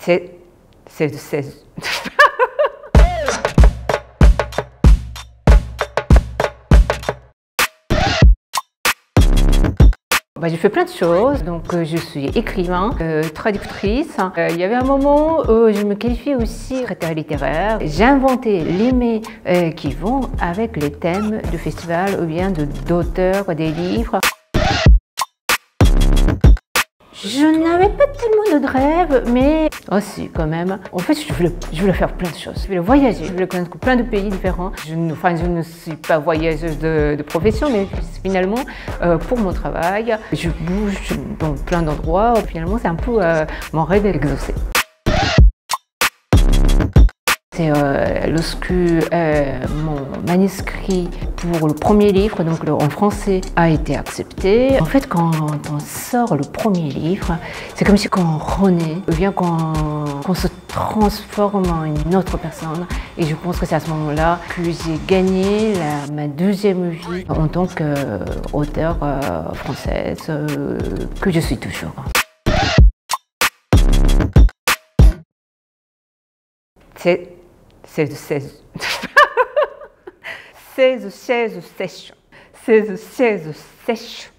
16. J'ai fait plein de choses, donc je suis écrivain, traductrice. Il y avait un moment où je me qualifiais aussi secrétaire littéraire. J'ai inventé les mets qui vont avec les thèmes de festival ou bien d'auteurs des livres. Je n'avais pas tellement de rêves, mais aussi quand même. En fait, je voulais faire plein de choses. Je voulais voyager, je voulais connaître plein de pays différents. Je ne suis pas voyageuse de profession, mais finalement, pour mon travail, je bouge dans plein d'endroits. Finalement, c'est un peu mon rêve exaucé. C'est lorsque mon manuscrit pour le premier livre, donc en français, a été accepté. En fait, quand on sort le premier livre, c'est comme si on renaît, ou bien qu'on se transforme en une autre personne. Et je pense que c'est à ce moment-là que j'ai gagné ma deuxième vie en tant qu'auteure française, que je suis toujours. C'est 16 sèches.